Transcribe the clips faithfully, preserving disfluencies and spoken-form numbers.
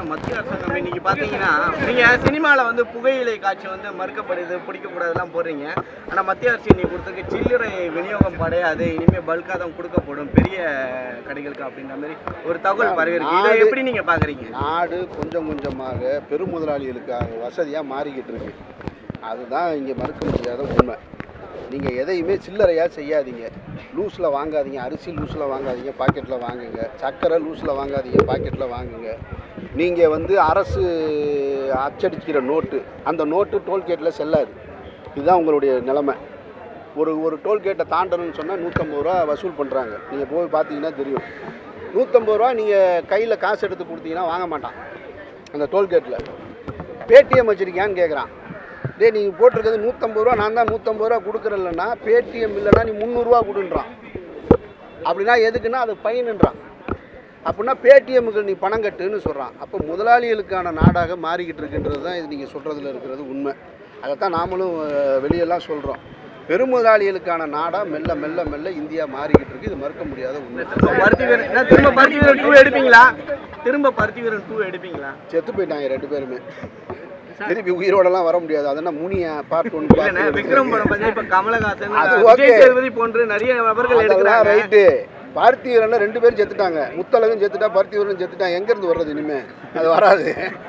மத்திய அரசாங்கம் இன்னைக்கு பார்த்தீங்கன்னா நீங்கள் சினிமாவில் வந்து புகையிலை காட்சி வந்து மறுக்கப்படுது பிடிக்கக்கூடாதுலாம் போடுறீங்க. ஆனால் மத்திய அரசு இன்னைக்கு கொடுத்துருக்கு சில்லறை விநியோகம் படையாது, இனிமேல் பல்காக தான் கொடுக்கப்படும் பெரிய கடைகளுக்கு அப்படின்ற மாதிரி ஒரு தகவல் பரவி இருக்கு. இதை எப்படி நீங்கள் பார்க்குறீங்க? நாடு கொஞ்சம் கொஞ்சமாக பெருமுதலாளிகளுக்காக வசதியாக மாறிக்கிட்டு இருக்கு. அதுதான் இங்கே மறுக்க முடியாத உண்மை. நீங்கள் எதையுமே சில்லறையாக செய்யாதீங்க. லூஸில் வாங்காதீங்க. அரிசி லூஸில் வாங்காதீங்க, பாக்கெட்டில் வாங்குங்க. சர்க்கரை லூஸில் வாங்காதீங்க, பாக்கெட்டில் வாங்குங்க. நீங்கள் வந்து அரசு அச்சடிக்கிற நோட்டு, அந்த நோட்டு டோல்கேட்டில் செல்லாது. இதுதான் உங்களுடைய நிலைமை. ஒரு ஒரு டோல்கேட்டை தாண்டணும்னு சொன்னால் நூற்றம்பது ரூபா வசூல் பண்ணுறாங்க. நீங்கள் போய் பார்த்தீங்கன்னா தெரியும். நூற்றம்பது ரூபா நீங்கள் கையில் காசு எடுத்து கொடுத்தீங்கன்னா வாங்க மாட்டான் அந்த டோல்கேட்டில். பேடிஎம் வச்சுருக்கியான்னு கேட்குறான். டே நீங்கள் போட்டிருக்கிறது நூற்றம்பது ரூபா, நான் தான் நூற்றம்பது ரூபா கொடுக்குறேன்லன்னா பேடிஎம் இல்லைன்னா நீ முந்நூறுரூவா கொடுன்றான். அப்படின்னா எதுக்குன்னா அது ஃபைனுன்றான். அப்படின்னா பேடிஎம்முக்கு நீ பணம் கட்டுன்னு சொல்கிறான். அப்போ முதலாளிகளுக்கான நாடாக மாறிக்கிட்டு இருக்குன்றது தான் இது நீங்கள் சொல்கிறதுல இருக்கிறது உண்மை. அதைத்தான் நாமளும் வெளியெல்லாம் சொல்கிறோம். பெருமுதலாளிகளுக்கான நாடாக மெல்ல மெல்ல மெல்ல இந்தியா மாறிக்கிட்டு இருக்குது. இது மறுக்க முடியாத உண்மை. பருத்தி வீரன் திரும்ப பருத்தி வீரன் டூ எடுப்பீங்களா? திரும்ப பருத்தி வீரன் டூ எடுப்பீங்களா? செத்து போயிட்டாங்க ரெண்டு பேருமே. திருப்பி உயிரோடலாம் வர முடியாது. அதெல்லாம் முனிய பார்ட் ஒன்று விக்ரம் படம் பார்த்தா இப்போ கமலஹாசன், விஜய் சேதுபதி போன்று நிறைய நபர்கள் எடுக்கிறாங்க. ரைட்டு. பருத்தி வீரன்ல ரெண்டு பேரும் செத்துட்டாங்க. முத்தழகும் செத்துட்டா, பருத்தி வீரன் செத்துட்டா. எங்க இருந்து வர்றது இனிமே? அது வராது.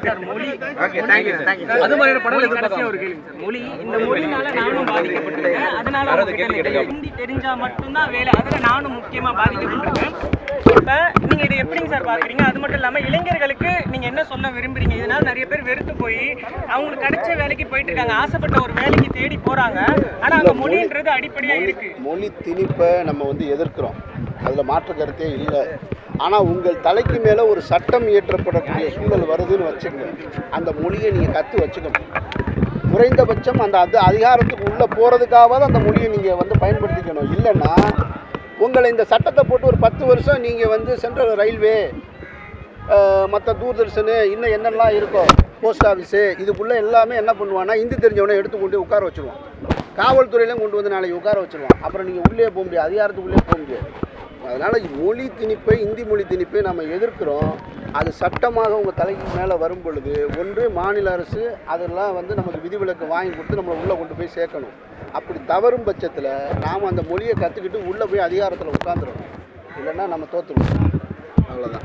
அது மாதிரி படம் கடைசியா ஒரு கேள்வி சார். மொழி, இந்த மொழினால நானும் பாதிக்கப்பட்டிருக்கேன். அதனால ஹிந்தி தெரிஞ்சா மட்டும்தான் வேலை. அதில் நானும் முக்கியமா பாதிக்கப்பட்டிருக்கேன். இப்ப நீங்க இதை எப்படிங்க சார் பாக்குறீங்க? அது மட்டும் இல்லாம இளைஞர்களுக்கு நீங்க என்ன சொல்ல விரும்புறீங்க? இதனால நிறைய பேர் வெறுத்து போய் அவங்களுக்கு கிடைச்ச வேலைக்கு போயிட்டு இருக்காங்க. ஆசைப்பட்ட ஒரு வேலைக்கு தேடி போறாங்க. ஆனா அங்க மொழின்றது அடிப்படையா இருக்கு. மொழி திணிப்பை நம்ம வந்து எதிர்க்கிறோம். அதுல மாற்று கருத்தே இல்லை. ஆனால் உங்கள் தலைக்கு மேலே ஒரு சட்டம் இயற்றப்படக்கூடிய சூழல் வருதுன்னு வச்சுக்கோங்க. அந்த மொழியை நீங்கள் கற்று வச்சுக்கணும். குறைந்தபட்சம் அந்த அது அதிகாரத்துக்கு உள்ளே போகிறதுக்காவது அந்த மொழியை நீங்கள் வந்து பயன்படுத்திக்கணும். இல்லைன்னா உங்களை இந்த சட்டத்தை போட்டு ஒரு பத்து வருஷம் நீங்கள் வந்து சென்ட்ரல் ரயில்வே, மற்ற தூர்தர்ஷனு, இன்னும் என்னெல்லாம் இருக்கோ, போஸ்ட் ஆஃபீஸு, இதுக்குள்ளே எல்லாமே என்ன பண்ணுவான்னா ஹிந்தி தெரிஞ்சவனை எடுத்து கொண்டு உட்கார வச்சுருவான். காவல்துறையிலையும் கொண்டு வந்து நாளைக்கு உட்கார வச்சுருவான். அப்புறம் நீங்கள் உள்ளே போக முடியாது, அதிகாரத்துக்குள்ளே போக முடியாது. அதனால் மொழி திணிப்பை, இந்தி மொழி திணிப்பை நம்ம எதிர்க்கிறோம். அது சட்டமாக உங்கள் தலைக்கு மேலே வரும் பொழுது ஒன்று மாநில அரசு அதெல்லாம் வந்து நமக்கு விதிவிலக்கு வாங்கி கொடுத்து நம்மளை உள்ளே கொண்டு போய் சேர்க்கணும். அப்படி தவறும் பட்சத்தில் நாம் அந்த மொழியை கற்றுக்கிட்டு உள்ளே போய் அதிகாரத்தில் உட்காந்துடணும். இல்லைன்னா நம்ம தோற்றுருவோம். அவ்வளோதான்.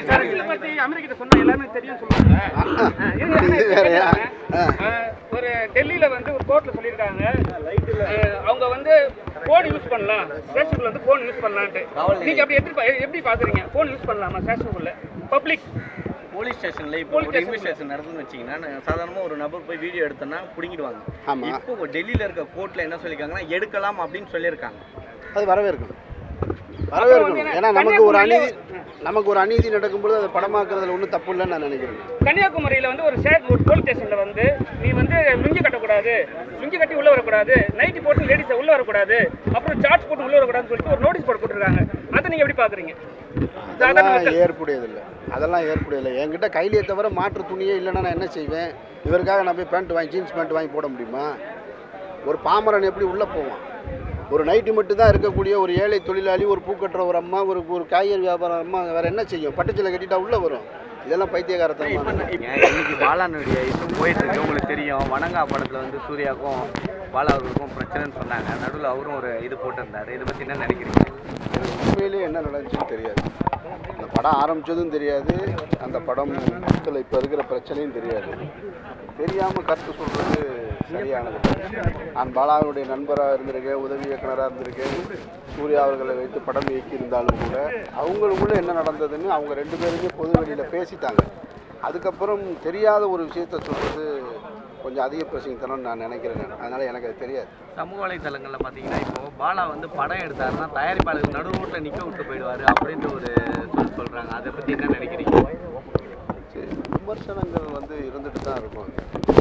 ஒரு டெல்லியில வந்து ஒரு கோர்ட்ல சொல்லியிருக்காங்க, அவங்க வந்து போன் யூஸ் பண்ணலாம், ஸ்டேஷனுக்குள்ள வந்து போன் யூஸ் பண்ணலான்ட்டு. நீங்க அப்படி எப்படி எப்படி பாக்குறீங்க? போன் யூஸ் பண்ணலாமா ஸ்டேஷனுக்குள்ள? பப்ளிக் போலீஸ் ஸ்டேஷன்ல இப்போ ஒரு இன்வெஸ்டிகேஷன் நடந்துன்னு வச்சிங்கன்னா சாதாரணமாக ஒரு நபர் போய் வீடியோ எடுத்தோன்னா பிடிங்கிடுவாங்க. இப்போ டெல்லியில் இருக்க கோர்ட்டில் என்ன சொல்லியிருக்காங்கன்னா எடுக்கலாம் அப்படின்னு சொல்லியிருக்காங்க. அது வரவேற்கணும், வரவேற்கணும். ஏன்னா நமக்கு ஒரு அநீதி நமக்கு ஒரு அநீதி நடக்கும்போது அதை படமாக்குறதுல ஒன்றும் தப்பு இல்லைன்னு நான் நினைக்கிறேன். கன்னியாகுமரியில் வந்து ஒரு ஸ்டேட் ஒரு போலீஸ் ஸ்டேஷனில் வந்து நீ வந்து லுங்கி கட்டக்கூடாது, லுங்கி கட்டி உள்ளே வரக்கூடாது, நைட்டி போட்டு லேடிஸை உள்ளே வரக்கூடாது, அப்புறம் சார்ஜ் போட்டு உள்ளே வரக்கூடாதுன்னு சொல்லிட்டு ஒரு நோட்டீஸ் போட்டு போட்டுருக்காங்க. அதை நீங்கள் எப்படி பார்க்குறீங்க? அதெல்லாம் ஏற்புடையதில்லை. அதெல்லாம் ஏற்புடையதில்லை. என்கிட்ட கையிலே தவிர மாற்று துணியே இல்லைன்னா நான் என்ன செய்வேன்? இவருக்காக நான் போய் பேண்ட் வாங்கி ஜீன்ஸ் பேண்ட் வாங்கி போட முடியுமா? ஒரு பாமரன் எப்படி உள்ளே போவான்? ஒரு நைட்டு மட்டும் தான் இருக்கக்கூடிய ஒரு ஏழை தொழிலாளி, ஒரு பூக்கட்டுற ஒரு அம்மா, ஒரு ஒரு காய்கறி வியாபாரம் அம்மா வேறு என்ன செய்யும்? பட்டுச்சலை கட்டிட்டா உள்ளே வரும். இதெல்லாம் பைத்தியகாரத்தனம். இன்னைக்கு பாலானுடைய இது போயிட்டு இருக்கு. உங்களுக்கு தெரியும், வணங்கா படத்தில் வந்து சூர்யாவுக்கும் பாலா அவர்களுக்கும் பிரச்சனைன்னு சொன்னாங்க. நடுவில் அவரும் ஒரு இது போட்டிருந்தாரு. இதை பற்றி என்ன நினைக்கிறீங்க? உண்மையிலே என்ன நடந்துச்சுன்னு தெரியாது. அந்த படம் ஆரம்பித்ததும் தெரியாது, அந்த படம் இப்போ இருக்கிற பிரச்சனையும் தெரியாது. தெரியாமல் கருத்து சொல்கிறது சரியானது. நான் பாலாவுடைய நண்பராக இருந்திருக்கேன், உதவி இயக்குனராக இருந்திருக்கேன். சூர்யா அவர்களை வைத்து படம் இயக்கியிருந்தாலும் கூட அவங்களுக்குள்ள என்ன நடந்ததுன்னு அவங்க ரெண்டு பேருமே பொது வெளியில் பேசிட்டாங்க. அதுக்கப்புறம் தெரியாத ஒரு விஷயத்த சொல்கிறது கொஞ்சம் அதிக பிரச்சனைத்தனம் நான் நினைக்கிறேன். அதனால் எனக்கு அது தெரியாது. சமூக வலைத்தளங்களில் பார்த்தீங்கன்னா இப்போது பாலா வந்து படம் எடுத்தாருன்னா தயாரிப்பாளர்கள் நடுவோட்டில் நிற்க விட்டு போயிடுவார் அப்படின்ற ஒரு சொல் சொல்கிறாங்க. அதை பற்றி என்ன நினைக்கிறீங்க? சரி, விமர்சனங்கள் வந்து இருந்துட்டு தான் இருக்கும்.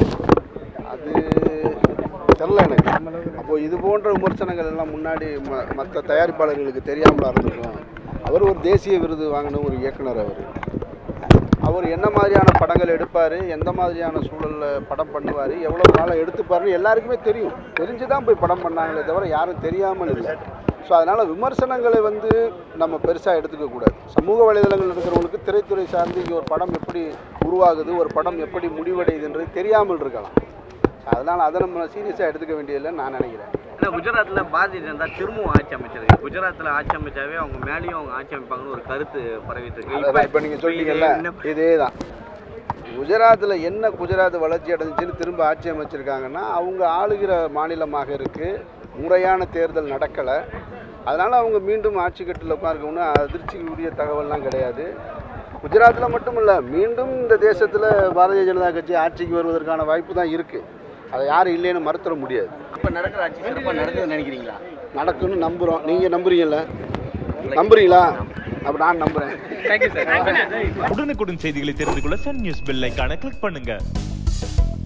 அது தெரில எனக்கு. அப்போது இது போன்ற விமர்சனங்கள் எல்லாம் முன்னாடி ம மற்ற தயாரிப்பாளர்களுக்கு தெரியாமலாம் இருந்திருக்கும். அவர் ஒரு தேசிய விருது வாங்கின ஒரு இயக்குனர். அவர் அவர் என்ன மாதிரியான படங்கள் படங்கள் எடுப்பார், எந்த மாதிரியான சூழலில் படம் பண்ணுவார், எவ்வளோ காலம் எடுத்துப்பாருன்னு எல்லாருக்குமே தெரியும். தெரிஞ்சு தான் போய் படம் பண்ணாங்களே தவிர யாரும் தெரியாமல் இல்லை. ஸோ அதனால் விமர்சனங்களை வந்து நம்ம பெருசாக எடுத்துக்கக்கூடாது. சமூக வலைதளங்கள் இருக்கிறவங்களுக்கு திரைத்துறை சார்ந்து இங்கே ஒரு படம் எப்படி உருவாகுது, ஒரு படம் எப்படி முடிவடையுதுன்றது தெரியாமல் இருக்கலாம். அதனால் அதை நம்ம சீரியஸாக எடுத்துக்க வேண்டியதில்லைன்னு நான் நினைக்கிறேன். ஏன்னா குஜராத்தில் பாரதிய ஜனதா திரும்பவும் ஆட்சி அமைச்சிருக்கு. குஜராத்தில் ஆட்சி அமைச்சாவே அவங்க மேலேயும் அவங்க ஆட்சி அமைப்பாங்கன்னு ஒரு கருத்து பரவிட்டு இருக்கு. இப்போ நீங்கள் சொல்லிங்கல்ல, இதே தான் குஜராத்தில் என்ன குஜராத் வளர்ச்சி அடைஞ்சின்னு திரும்ப ஆட்சி அமைச்சிருக்காங்கன்னா அவங்க ஆளுகிற மாநிலமாக இருக்குது, முறையான தேர்தல் நடக்கலை, அதனால் அவங்க மீண்டும் ஆட்சி கட்டில் உட்கார்க்கணும்னு அதிர்ச்சிக்குரிய தகவல்லாம் கிடையாது. குஜராத்தில் மட்டும் இல்லை, மீண்டும் இந்த தேசத்தில் பாரதிய ஜனதா கட்சி ஆட்சிக்கு வருவதற்கான வாய்ப்பு தான் இருக்குது. அதை யாரும் இல்லைன்னு மறுத்துட முடியாது. அப்போ நடக்கிற ஆட்சி சிறப்பாக நடக்குதுன்னு நினைக்கிறீங்களா? நடக்குன்னு நம்புகிறோம். நீங்கள் நம்புறீங்கல்ல? நம்புறீங்களா? அப்போ நான் நம்புகிறேன். உடனுக்குடன் செய்திகளை தெரிந்து கொள்ள சன் நியூஸ் பெல் ஐகானை கிளிக் பண்ணுங்க.